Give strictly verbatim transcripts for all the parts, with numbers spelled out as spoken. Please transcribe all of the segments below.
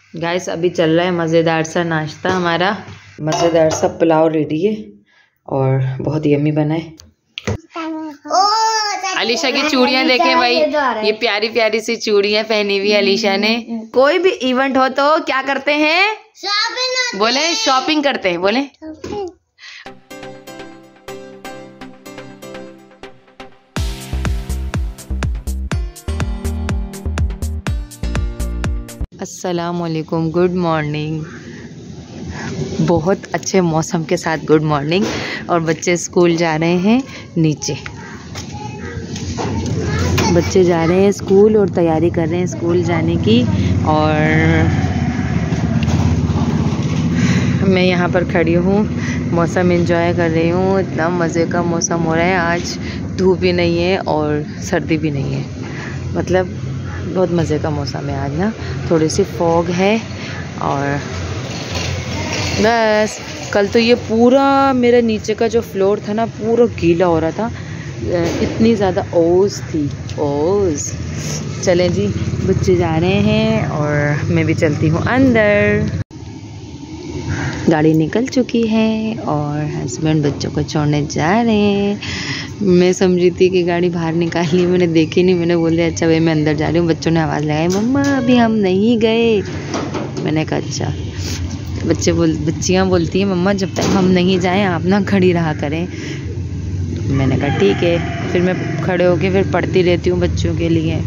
Guys अभी चल रहा है मज़ेदार सा नाश्ता। हमारा मज़ेदार सा पुलाव रेडी है और बहुत यम्मी बना है। अलीशा की चूड़ियां देखें भाई, ये प्यारी प्यारी सी चूड़ियां पहनी हुई अलीशा ने। कोई भी इवेंट हो तो क्या करते हैं? शॉपिंग। बोले शॉपिंग करते हैं। बोले अस्सलामुअलैकुम, गुड मॉर्निंग। बहुत अच्छे मौसम के साथ गुड मॉर्निंग। और बच्चे स्कूल जा रहे हैं नीचे। बच्चे जा रहे हैं स्कूल और तैयारी कर रहे हैं स्कूल जाने की। और मैं यहाँ पर खड़ी हूँ, मौसम एंजॉय कर रही हूँ। इतना मज़े का मौसम हो रहा है। आज धूप भी नहीं है और सर्दी भी नहीं है, मतलब बहुत मज़े का मौसम है। आज ना थोड़ी सी फॉग है और बस। कल तो ये पूरा मेरे नीचे का जो फ्लोर था ना पूरा गीला हो रहा था, इतनी ज़्यादा ओस थी, ओस। चलें जी, बच्चे जा रहे हैं और मैं भी चलती हूँ अंदर। गाड़ी निकल चुकी है और हस्बैंड बच्चों को छोड़ने जा रहे हैं। मैं समझी थी कि गाड़ी बाहर निकाली, मैंने देखी नहीं। मैंने बोल दिया अच्छा भाई मैं अंदर जा रही हूँ। बच्चों ने आवाज़ लगाई मम्मा अभी हम नहीं गए। मैंने कहा अच्छा। बच्चे बोल बच्चियाँ बोलती हैं मम्मा जब तक हम नहीं जाएं आप ना खड़ी रहा करें। मैंने कहा ठीक है। फिर मैं खड़े होके फिर पढ़ती रहती हूँ बच्चों के लिए।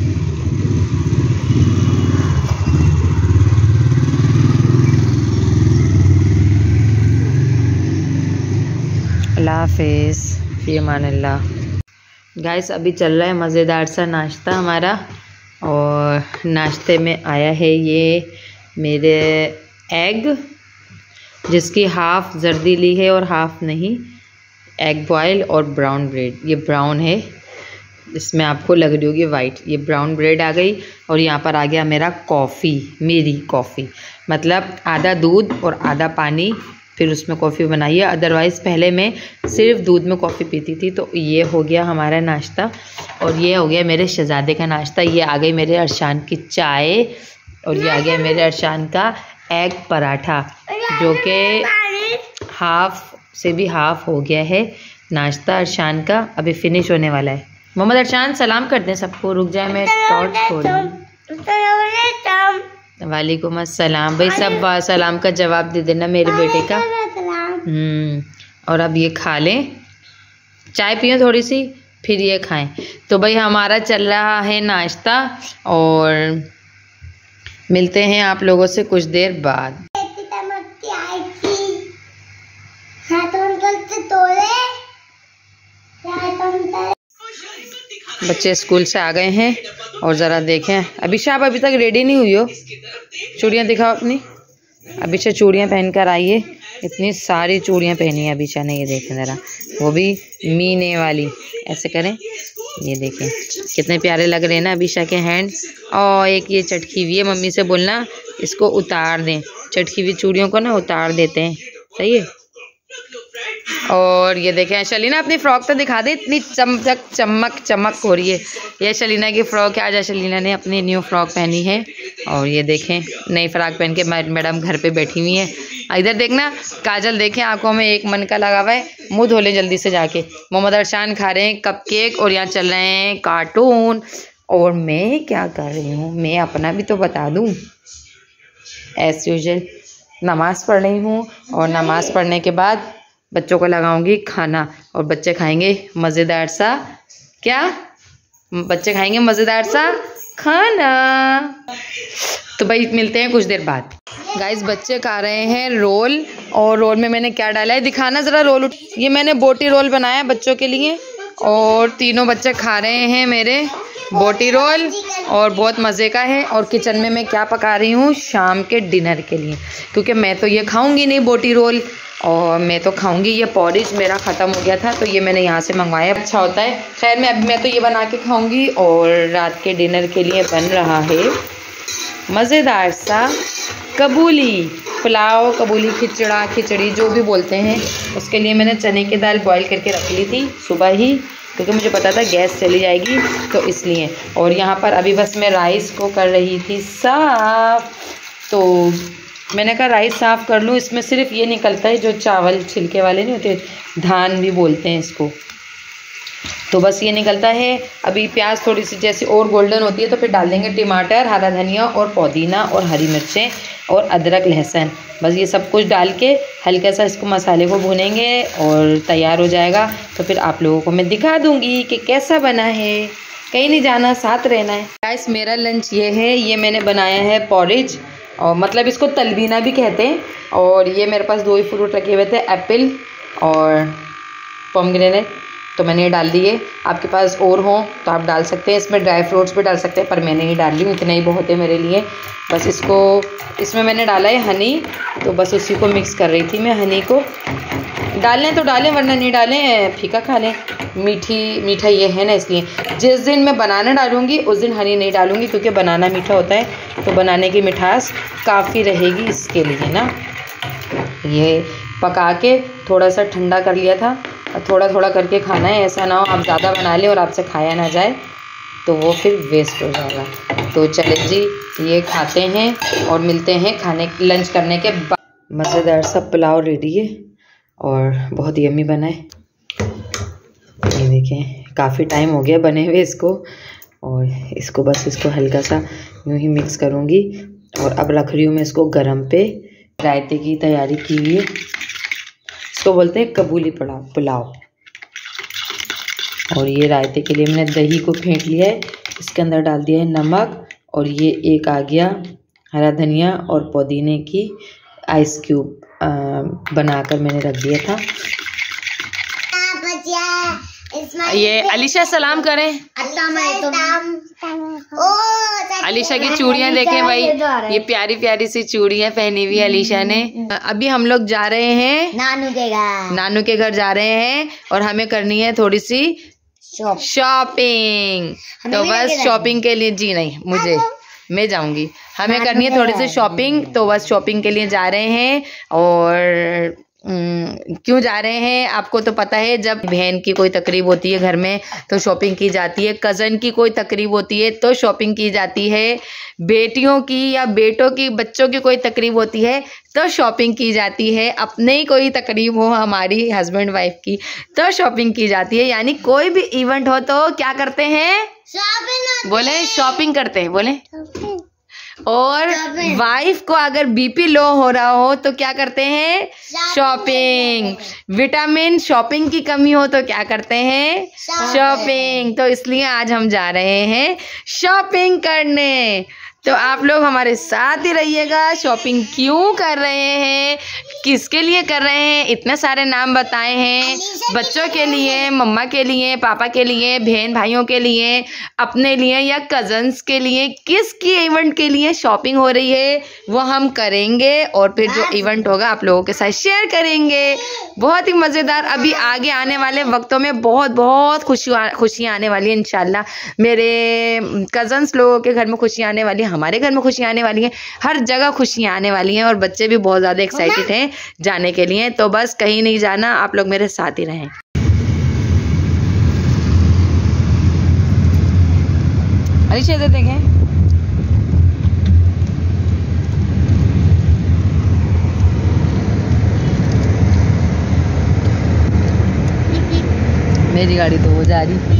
अल्लाह हाफ़िज़, फ़ी अमानिल्लाह। गाइस अभी चल रहा है मज़ेदार सा नाश्ता हमारा। और नाश्ते में आया है ये मेरे एग, जिसकी हाफ़ जर्दी ली है और हाफ़ नहीं। एग बॉयल और ब्राउन ब्रेड। ये ब्राउन है, इसमें आपको लग रही होगी वाइट। ये ब्राउन ब्रेड आ गई। और यहाँ पर आ गया मेरा कॉफ़ी, मेरी कॉफ़ी, मतलब आधा दूध और आधा पानी, फिर उसमें कॉफ़ी बनाई है। अदरवाइज़ पहले मैं सिर्फ दूध में कॉफ़ी पीती थी। तो ये हो गया हमारा नाश्ता और ये हो गया मेरे शहज़ादे का नाश्ता। ये आ गई मेरे अरशान की चाय और ये आ गया मेरे अरशान का एग पराठा, जो कि हाफ़ से भी हाफ़ हो गया है नाश्ता अरशान का। अभी फिनिश होने वाला है। मोहम्मद अरशान सलाम कर दें सबको। रुक जाए मैं टॉर्च खोल दूँ। वालेकुम अस्सलाम। भाई सब सलाम का जवाब दे देना मेरे बेटे का। हम्म और अब ये खा लें, चाय पियो थोड़ी सी, फिर ये खाएं। तो भाई हमारा चल रहा है नाश्ता और मिलते हैं आप लोगों से कुछ देर बाद। बच्चे स्कूल से आ गए हैं और ज़रा देखें अभिषा आप अभी तक रेडी नहीं हुई हो। चूड़ियाँ दिखाओ अपनी। अभिषा चूड़ियाँ पहन कर आई है। इतनी सारी चूड़ियाँ पहनी है अभिषा ने। ये देखें ज़रा, वो भी मीने वाली। ऐसे करें, ये देखें कितने प्यारे लग रहे हैं ना अभिषा के हैंड्स। और एक ये चटकी हुई है, मम्मी से बोलना इसको उतार दें। चटकी हुई चूड़ियों को ना उतार देते हैं, सही है। और ये देखें शलीना अपनी फ़्रॉक तो दिखा दे, इतनी चमचक चमक चमक हो रही है। ये शलीना की फ़्रॉक है। आज शलीना ने अपनी न्यू फ्रॉक पहनी है। और ये देखें नई फ्रॉक पहन के मैडम घर पे बैठी हुई हैं। इधर देखना काजल देखें आंखों में एक मन का लगा हुआ है। मुँह धो लें जल्दी से जाके। मोहम्मद अरशान खा रहे हैं कपकेक और यहाँ चल रहे हैं कार्टून। और मैं क्या कर रही हूँ, मैं अपना भी तो बता दूँ। एज यूजुअल नमाज़ पढ़ रही हूँ और नमाज़ पढ़ने के बाद बच्चों को लगाऊंगी खाना और बच्चे खाएंगे मज़ेदार सा, क्या बच्चे खाएंगे मज़ेदार सा खाना। तो भाई मिलते हैं कुछ देर बाद। गाइस बच्चे खा रहे हैं रोल। और रोल में मैंने क्या डाला है दिखाना ज़रा। रोल ये मैंने बोटी रोल बनाया बच्चों के लिए और तीनों बच्चे खा रहे हैं मेरे बोटी रोल और बहुत मज़े का है। और किचन में मैं क्या पका रही हूँ शाम के डिनर के लिए, क्योंकि मैं तो ये खाऊंगी नहीं बोटी रोल और मैं तो खाऊंगी ये पॉरिज। मेरा ख़त्म हो गया था तो ये मैंने यहाँ से मंगवाया, अच्छा होता है। खैर मैं अब मैं तो ये बना के खाऊंगी। और रात के डिनर के लिए बन रहा है मज़ेदार सा कबूली पुलाव, कबूली खिचड़ा, खिचड़ी जो भी बोलते हैं। उसके लिए मैंने चने की दाल बॉईल करके रख ली थी सुबह ही, क्योंकि मुझे पता था गैस चली जाएगी तो इसलिए। और यहाँ पर अभी बस मैं राइस को कर रही थी साफ़। तो मैंने कहा राइस साफ़ कर लूँ, इसमें सिर्फ ये निकलता है जो चावल छिलके वाले नहीं होते, धान भी बोलते हैं इसको, तो बस ये निकलता है। अभी प्याज थोड़ी सी जैसे और गोल्डन होती है तो फिर डाल देंगे टमाटर, हरा धनिया और पुदीना और हरी मिर्चें और अदरक लहसुन, बस ये सब कुछ डाल के हल्का सा इसको मसाले को भूनेंगे और तैयार हो जाएगा। तो फिर आप लोगों को मैं दिखा दूँगी कि कैसा बना है। कहीं नहीं जाना, साथ रहना है। गाइस मेरा लंच ये है, ये मैंने बनाया है पॉरेज, और मतलब इसको तलबीना भी कहते हैं। और ये मेरे पास दो ही फ्रूट रखे हुए थे, एप्पल और पोमग्रेनेट, तो मैंने ये डाल दिए। आपके पास और हो तो आप डाल सकते हैं, इसमें ड्राई फ्रूट्स भी डाल सकते हैं, पर मैंने ही डाल ली हूँ, इतना ही बहुत है मेरे लिए। बस इसको, इसमें मैंने डाला है हनी, तो बस उसी को मिक्स कर रही थी मैं। हनी को डालें तो डालें, वरना नहीं डालें फीका खा लें, मीठी मीठा ये है ना, इसलिए जिस दिन मैं बनाना डालूँगी उस दिन हनी नहीं डालूँगी, क्योंकि बनाना मीठा होता है तो बनाने की मिठास काफ़ी रहेगी इसके लिए ना। ये पका के थोड़ा सा ठंडा कर लिया था, थोड़ा थोड़ा करके खाना है, ऐसा ना हो आप ज़्यादा बना लें और आपसे खाया ना जाए तो वो फिर वेस्ट हो जाएगा। तो चले जी, ये खाते हैं और मिलते हैं खाने लंच करने के बाद। मज़ेदार सा पुलाव रेडी है और बहुत यम्मी बना है। ये देखें, काफ़ी टाइम हो गया बने हुए इसको, और इसको बस इसको हल्का सा यूँ ही मिक्स करूँगी और अब रख रही हूँ मैं इसको गरम पे। रायते की तैयारी की हुई है, इसको बोलते हैं कबूली पुलाव पुलाव और ये रायते के लिए मैंने दही को फेंट लिया है, इसके अंदर डाल दिया है नमक, और ये एक आ गया हरा धनिया और पुदीने की आइस क्यूब बनाकर मैंने रख दिया था। ये अलीशा सलाम करें। अलीशा की चूड़ियाँ देखें भाई, ये प्यारी प्यारी सी चूड़ियाँ पहनी हुई अलीशा ने। अभी हम लोग जा रहे हैं नानू के घर, नानू के घर जा रहे हैं और हमें करनी है थोड़ी सी शॉपिंग। तो बस शॉपिंग के लिए, जी नहीं मुझे, मैं जाऊंगी, हमें करनी है थोड़ी सी शॉपिंग, तो बस शॉपिंग के लिए जा रहे हैं। और क्यों जा रहे हैं आपको तो पता है, जब बहन की कोई तकरीब होती है घर में तो शॉपिंग की जाती है, कज़न की कोई तकरीब होती है तो शॉपिंग की जाती है, बेटियों की या बेटों की बच्चों की कोई तकरीब होती है तो शॉपिंग की जाती है, अपने ही कोई तकरीब हो हमारी हस्बैंड वाइफ की तो शॉपिंग की जाती है। यानी कोई भी इवेंट हो तो क्या करते हैं, बोले शॉपिंग करते हैं, बोले। और वाइफ को अगर बीपी लो हो रहा हो तो क्या करते हैं, शॉपिंग। विटामिन शॉपिंग की कमी हो तो क्या करते हैं, शॉपिंग। तो इसलिए आज हम जा रहे हैं शॉपिंग करने, तो आप लोग हमारे साथ ही रहिएगा। शॉपिंग क्यों कर रहे हैं, किसके लिए कर रहे हैं, इतने सारे नाम बताए हैं, बच्चों के लिए, मम्मा के लिए, पापा के लिए, बहन भाइयों के लिए, अपने लिए या कजन्स के लिए, किसकी इवेंट के लिए शॉपिंग हो रही है वो हम करेंगे और फिर जो इवेंट होगा आप लोगों के साथ शेयर करेंगे। बहुत ही मज़ेदार। अभी आगे आने वाले वक्तों में बहुत बहुत खुशी खुशियाँ आने वाली हैं इंशाल्लाह। मेरे कजन्स लोगों के घर में खुशियाँ आने वाली हैं, हमारे घर में खुशियाँ आने वाली हैं, हर जगह खुशियाँ आने वाली हैं और बच्चे भी बहुत ज़्यादा एक्साइटेड हैं जाने के लिए। तो बस कहीं नहीं जाना, आप लोग मेरे साथ ही रहें। अलीशा इधर देखें, मेरी गाड़ी तो वो जा रही।